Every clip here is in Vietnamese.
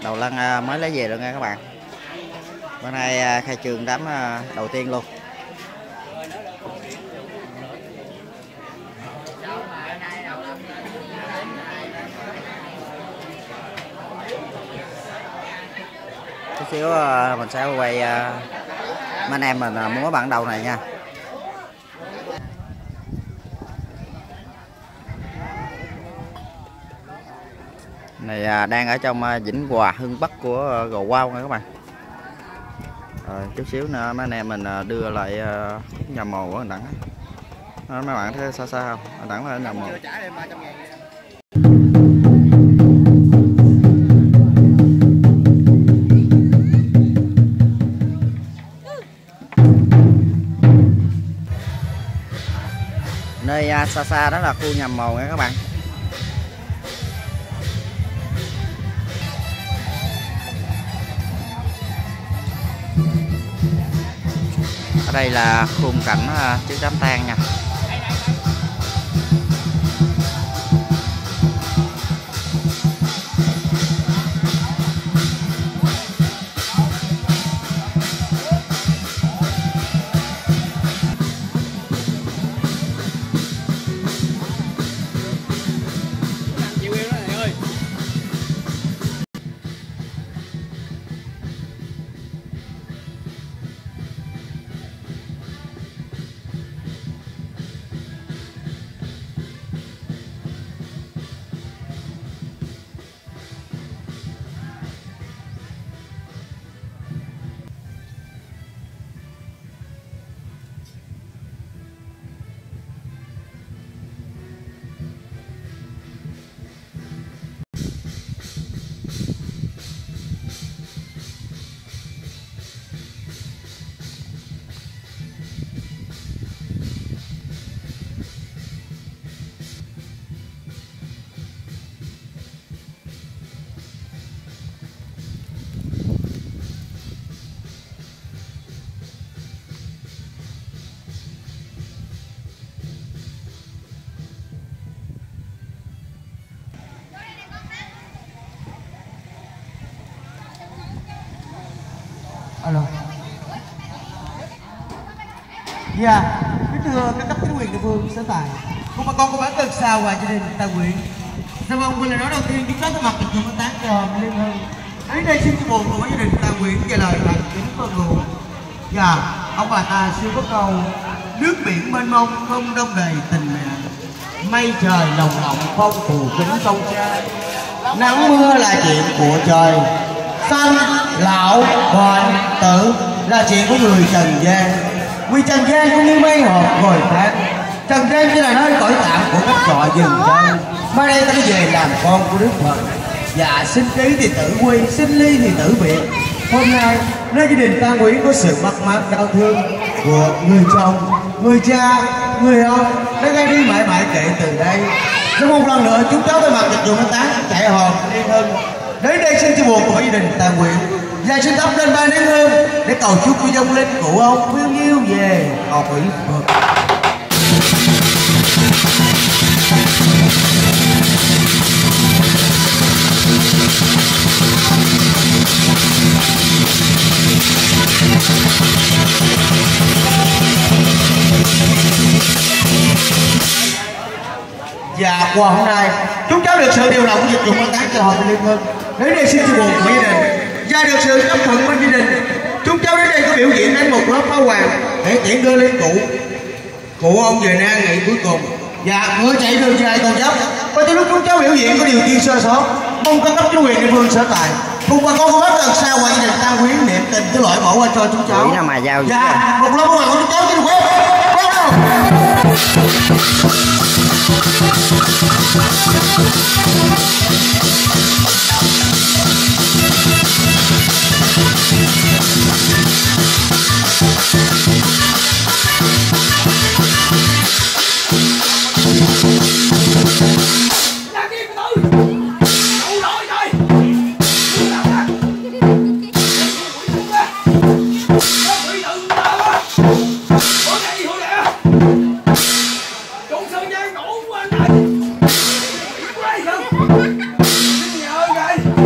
đầu lân mới lấy về luôn nha các bạn. Bữa nay khai trương đám đầu tiên luôn. Chút xíu mình sẽ quay mấy anh em mình múa bản đầu này nha. Này đang ở trong Vĩnh Hòa Hưng Bắc của Gò Quao nha các bạn. Chút xíu nữa mấy anh em mình đưa lại nhà mồ của anh Đẳng. Mấy bạn thấy xa xa không? Anh Đẳng là nhà mồ. Nơi xa xa đó là khu nhà mồ nha các bạn. Ở đây là khung cảnh trước đám tang nha. Alo. Dạ, kính thưa các cấp chính quyền địa phương sở tại, cùng bà con của bán Cần Sao và gia đình Tài Nguyện. Dạ vâng, một lời nói đầu tiên chúng ta thay mặt lực lượng công tác cho Liên Hưng. Đến đây xin chúc mừng của gia đình Tài Nguyện về lời bằng kính con người. Dạ, ông bà ta xưa có câu nước biển mênh mông không đông đầy tình mẹ, mây trời lồng lộng phong phù kính công trai, nắng mưa là chuyện của trời, sanh lão bệnh tử là chuyện của người trần gian. Vì trần gian cũng như mây hộp ngồi phát, trần gian chỉ là nơi cõi tạm của các trọ rừng chân. Mai đây ta về làm con của Đức Phật. Dạ, sinh ký thì tử quy, sinh ly thì tử biệt. Hôm nay nơi gia đình Tam Nguyễn có sự mất mát đau thương của người chồng, người cha, người ông đã gây đi mãi mãi kể từ đây. Cho một lần nữa chúng cháu thay mặt dịch vụ tác chạy hòm Liên Hưng đến đây xin chia buồn của gia đình Tài Nguyện và xin thắp lên ba nén hương để cầu chúc của dông linh cụ ông phiêu nhiêu về cõi Phật. Dạ, qua hôm nay chúng cháu được sự điều động của dịch vụ công tác cho hội Liên Hưng đến đây xin chia buồn của gia đình và được sự chấp thuận bên gia đình. Chúng cháu đến đây có biểu diễn đánh một lớp pháo hoàng để tiễn đưa lên cụ ông về nan ngày cuối cùng. Dạ, người chạy đường dài còn dốc và từ lúc chúng cháu biểu diễn có điều chi sơ sót, mong các cấp chính quyền địa phương sở tại cùng bà con của bác Cần Sao và gia đình Tam Quyến niệm tình thứ lỗi bỏ qua cho chúng cháu. Dạ, một lớp pháo hoàng của chúng cháu xin quét. Nhớ vậy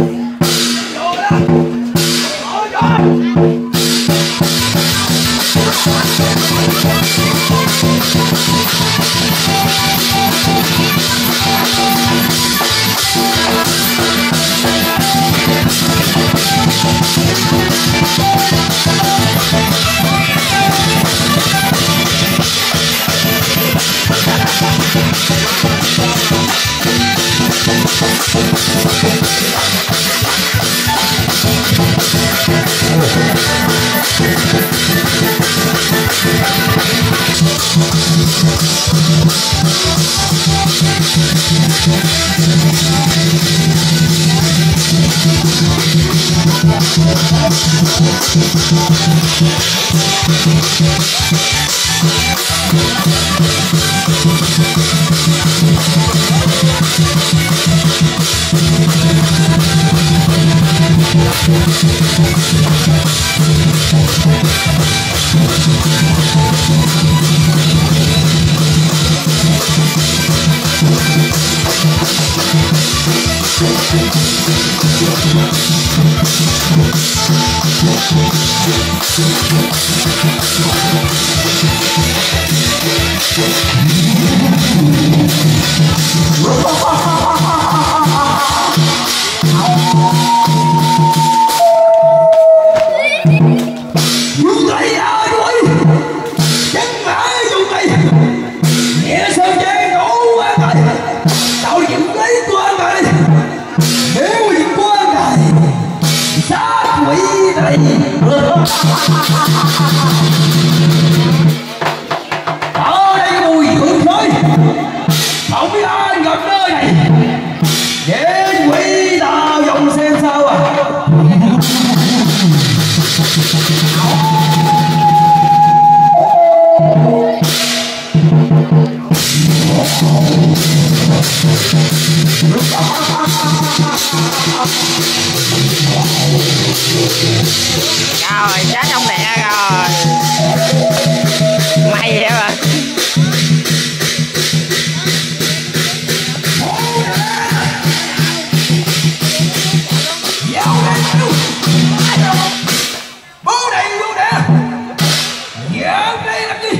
Ở đây mùi hương khói, không biết ai gặp nơi này. Để quỷ tao dòng xem sao à. Rồi, giá trong lẹ rồi. May vậy mà. Bố đây nè. Dạ đây làm gì?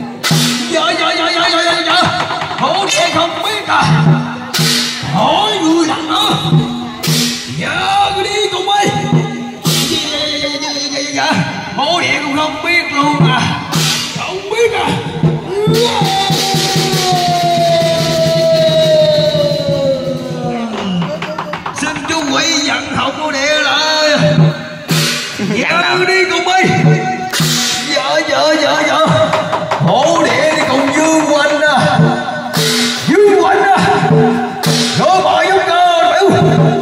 Dạ. Hổ đẻ không biết à. Hỏi người lặng nữa. Dạ cứ đi cùng đi. Dạ. Hổ đẻ cũng không biết luôn à. Không biết à. Xin chú quỷ dặn học hổ đẻ lại. Dạ cứ đi cùng đi. Dạ. Hổ đẻ đi cùng Dương Quanh à. Dương Quanh à. Rồi bỏ giống cơ biểu.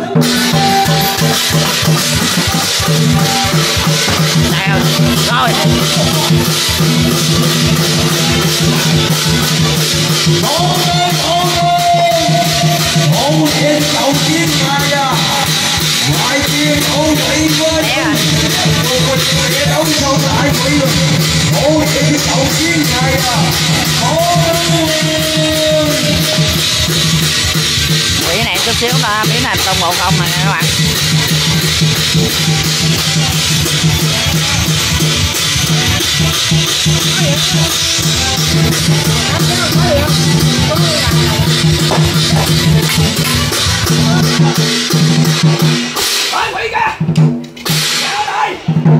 Rồi. Hổ đẻ đầu tiên này à. Ngoài kia hổ quỷ quên. Hổ đẻ đấu sâu lại quỷ rồi. Hổ đẻ đầu tiên này à. Quỷ này chút xíu là biến thành Tôn Ngộ Không này nè các bạn. Phải quỷ kìa. Ra đây.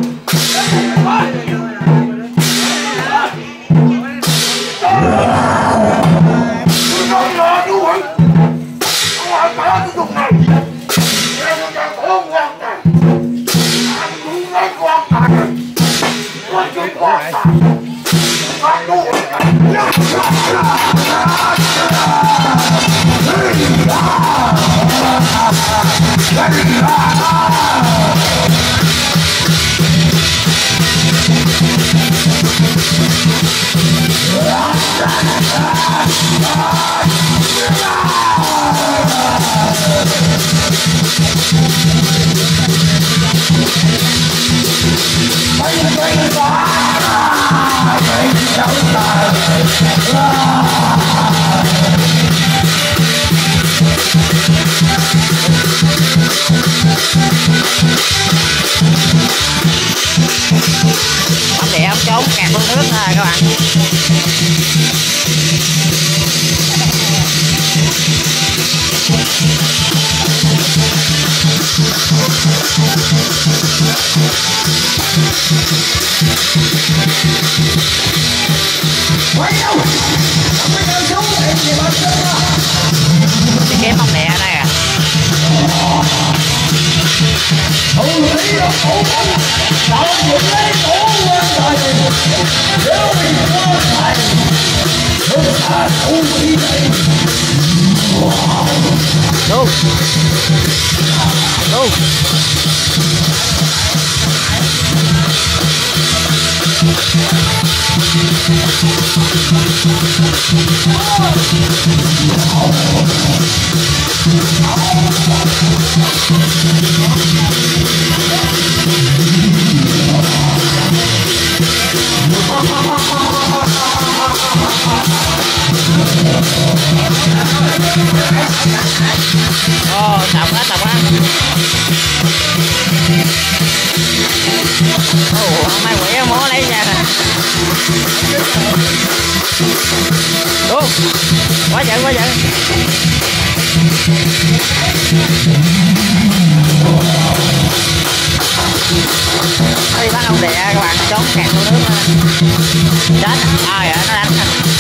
Ông địa ông trốn kẹt xuống nước thôi các bạn. Cái kém ông nè đây à. Đâu đâu tập quá. Hôm nay quỷ mó lấy nha. Đúng. Quá giận. Đi bắt ông đẻ các bạn, trốn kẹt xuống nước chết. Rồi nó đánh.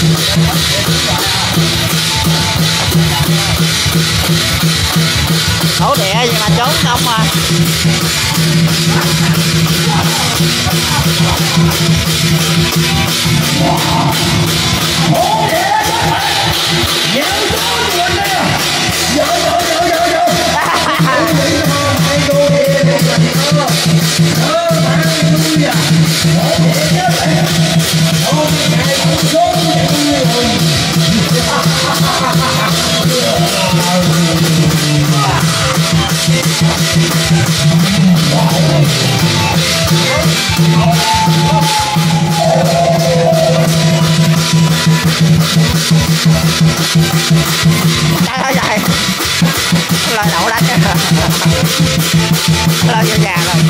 Thổ địa gì mà trốn không à. Trời ơi, lời đậu đánh lời vô nhà rồi.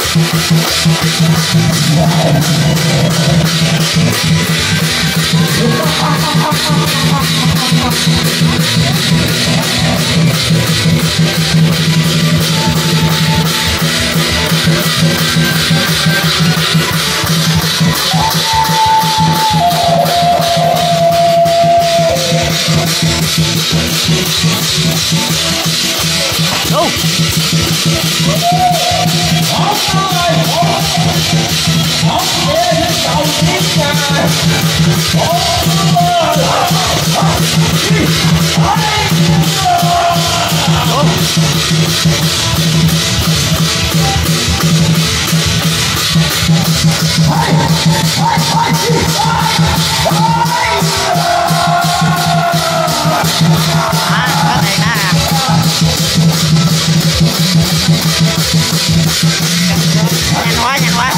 Nhanh quá.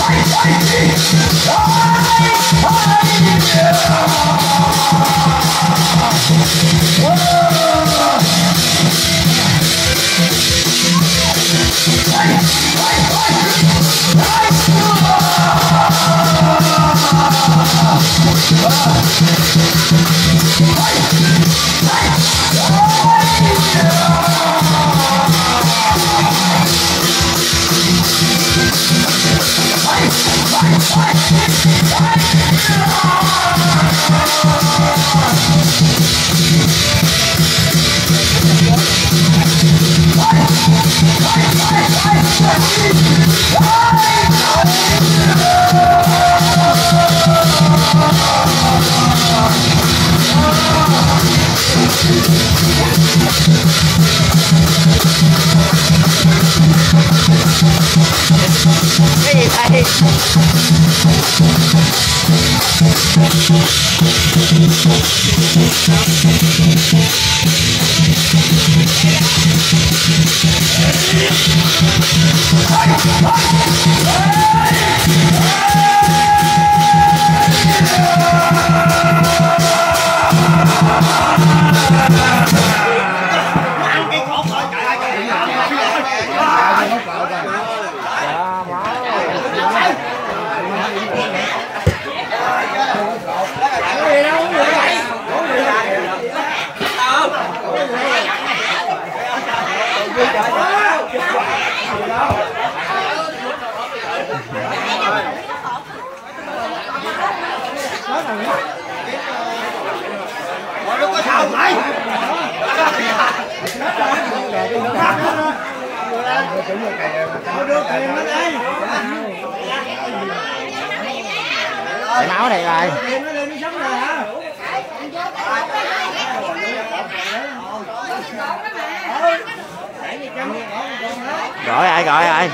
Cái gì Chảy máu đây rồi. Gọi ai gọi ai.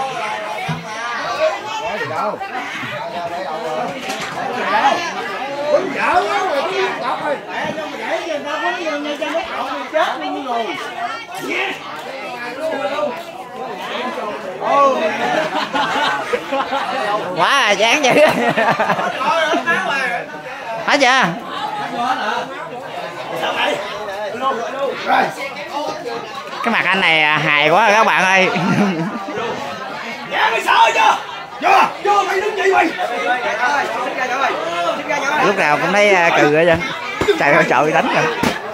Quá chán dữ. Hết chưa? Cái mặt anh này hài quá các bạn ơi. Lúc nào cũng thấy cừ vậy chứ. Trời ơi trời đánh rồi.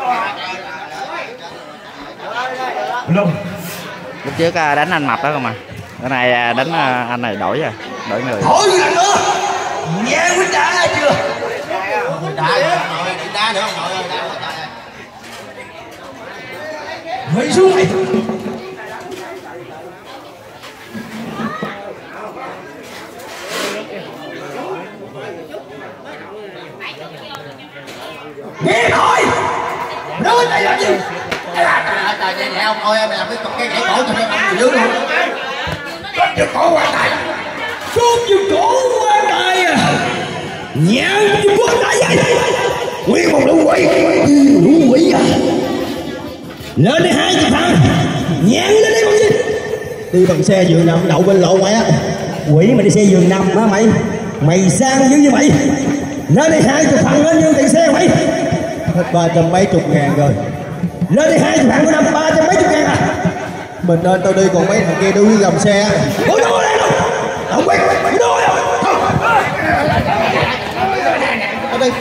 Lúc trước đánh anh Mập đó không à. Cái này đánh anh này đổi rồi, đổi người. Thôi lần nữa. Nghe quýnh đá chưa? Đá nữa không nội ơi, đá. Hãy xuống này. Nghe thôi. Đưa tay làm gì? Trời vậy không thôi mày làm cái gãy cổ cho nó dưới luôn. Cốt giật cổ quan tài. Cốt giật cổ quan tài à. Nhãn quan tài vậy. Nguyên một lũ quỷ à. Lên đây 20 thằng. Nhãn lên đây con gì? Đi bằng xe giường nằm đậu bên lộ mày á. Quỷ mà đi xe giường nằm hả mày? Mày sang dữ như vậy. Lên đây 20 thằng lên như tiền xe mày. Hết 300 mấy chục ngàn rồi. Lên đây 20 thằng của năm 300 mấy chục ngàn à. Mình lên tao đi còn mấy thằng kia đu với gầm xe. Ủa đu lên đâu? Không biết, đu đâu? Ở đây.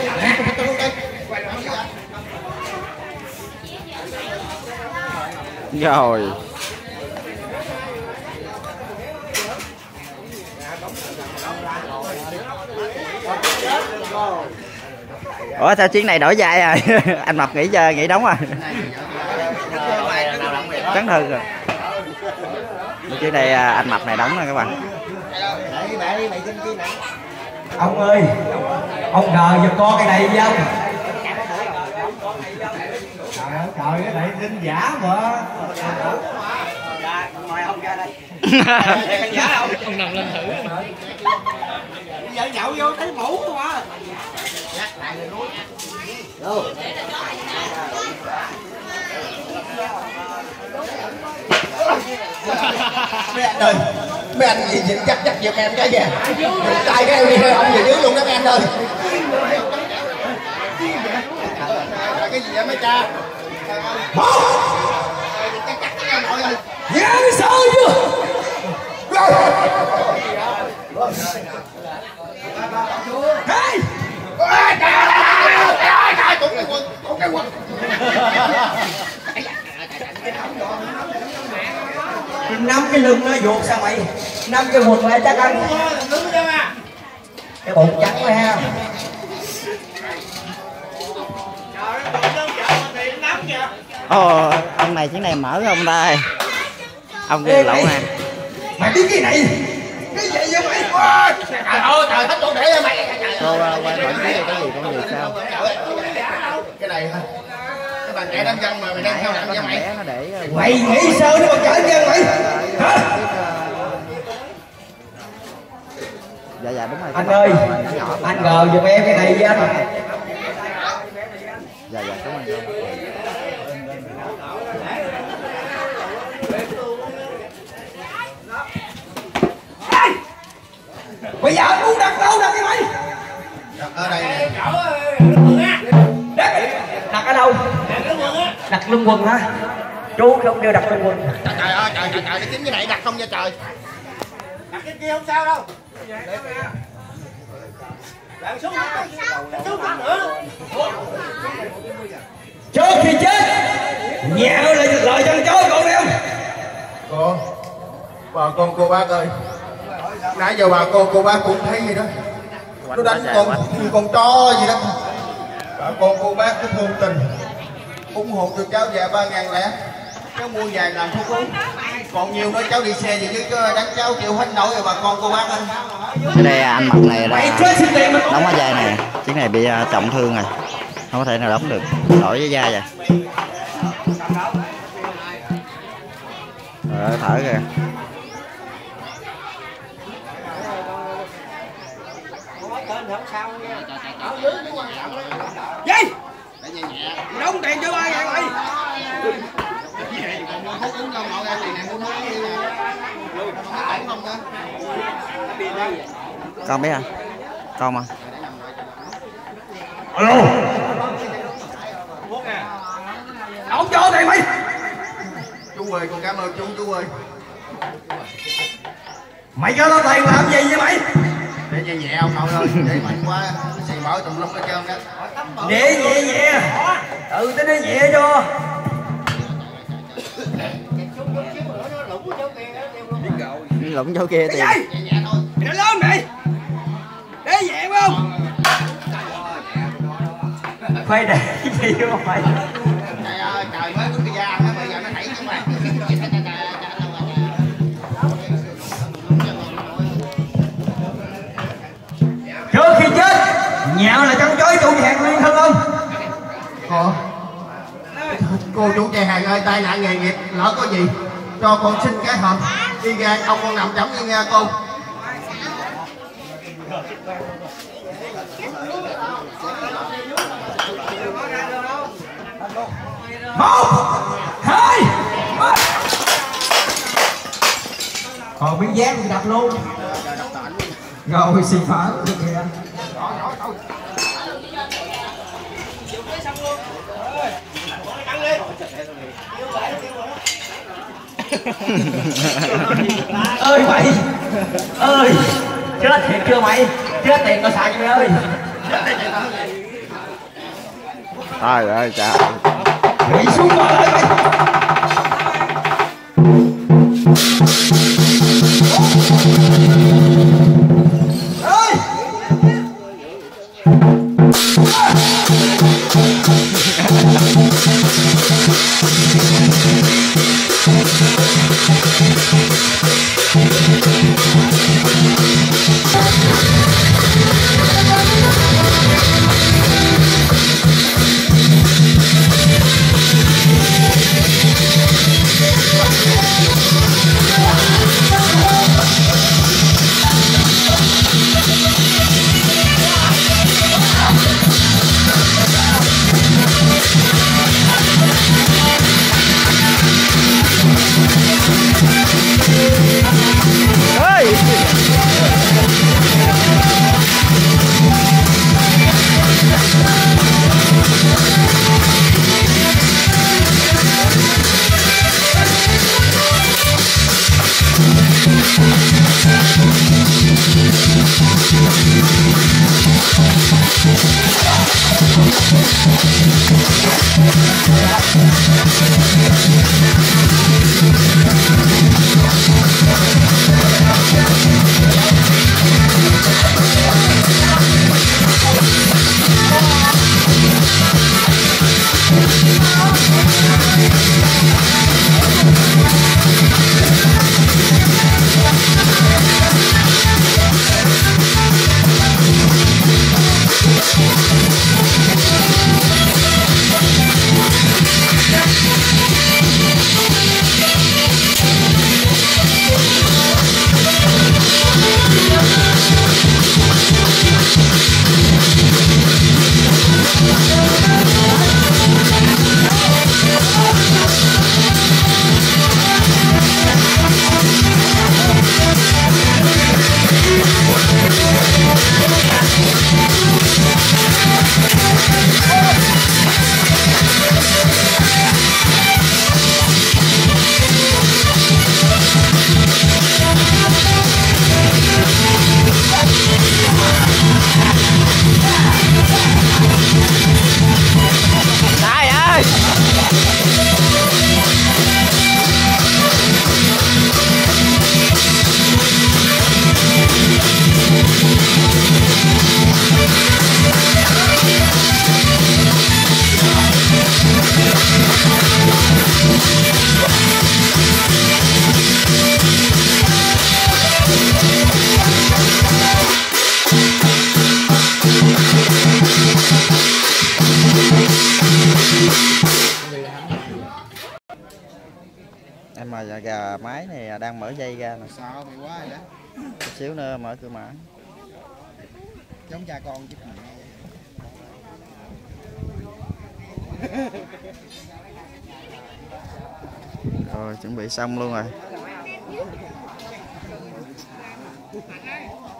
Rồi. Ủa sao chuyến này đổi vai rồi? Anh Mập nghỉ chơi, nghỉ đóng rồi. Chấn thương rồi. Chuyến này anh Mập này đóng rồi các bạn. Ông ơi, ông đợi giùm con cái này đi ông. Trời cái này đinh giả mà. Mời ông ra đây. Giả không? Ông nằm lên thử. Bây giờ nhậu vô thấy mũ quá. Mấy anh ơi, mấy anh gì chắc giùm em cái kìa. Tay cái eo đi ông về dưới luôn đó mấy anh ơi. Cái gì vậy mấy cha? Dạ sao chưa? Hey! Cũng cái quần. 5 cái lưng nó vuột sao mày? 5 cái quần lại chắc ăn. Cái bụng trắng rồi ha. Ồ, ông này chuyến này mở không đây? Ông kia lẩu nè. Mày biết cái này? Cái gì vậy mày? Trời ơi, trời hết chỗ để cho mày. Cô quay hỏi cái gì con gì sao? Cái này hả? Cái bàn trẻ đánh dân mà mày đang theo nặng vậy mày? Để Mày nghĩ sao nó bàn trẻ đánh dân mày? Hả? Dạ dạ đúng rồi. Anh ơi, anh ngờ giùm em cái này với anh. Dạ dạ cảm ơn cô. Bây giờ muốn đặt đâu đặt cái mày? Đặt ở đây nè. Đặt ở đâu? Đặt lưng quần hả? Chú không kêu đặt lưng quần. Trời ơi trời cái chính cái này đặt không cho trời. Đặt cái kia không sao đâu. Đặt xuống nữa. Trước khi chết nhạo lại giật lời chân chối con em. Bà con cô bác ơi, nãy giờ bà con cô bác cũng thấy gì đó, nó đánh con chó gì đó. Bà con cô bác cứ thương tình ủng hộ cho cháu già 3.000 lẻ, cháu mua vài làm thuốc uống. Còn nhiều nữa cháu đi xe gì chứ đánh cháu chịu hết nổi rồi bà con cô bác ơi. Ở đây anh Mật này ra đóng ở vai này, chiếc này bị trọng thương rồi, không có thể nào đóng được, đổi với da vậy. Rồi thở kìa. Gì? Đóng tiền cho 3.000 mày. Con biết à? Con mà. Alo. Đóng cho tiền mày. Chú ơi, con cảm ơn chú ơi. Mày cho tao tiền làm gì vậy mày? Để nhẹ nhẹ ông nội ơi, để mạnh quá, xì mở tùm lum hết trơn đó. Nhẹ. Tự tính nhẹ cho. Lũng chỗ kia tiền. Mày nói lớn mày. Để nhẹ phải không? Khoai để gì không mày? Trời ơi, trời mới cái da nó bây giờ nó đẩy chứ mày. Trước khi chết, nhạo là trong chói chủ hàng liên thân không? Cô chủ nhà hàng ơi, tai nạn nghề nghiệp, lỡ có gì cho con xin cái hộp đi ra ông con nằm chấm đi nha cô. Một, hai, ba. Còn miếng dán thì đập luôn. Rồi xì phở được kìa. Ơi mày ơi, chết thiệt chưa mày? Chết tiền tao xài mày ơi. Trời ơi trời. Bị xuống bờ lại mày. Ơi. là gà mái này đang mở dây ra nè. Sợ mày quá rồi đó. Chút xíu nữa mở cửa mã. Giống cha con chứ. Rồi chuẩn bị xong luôn rồi.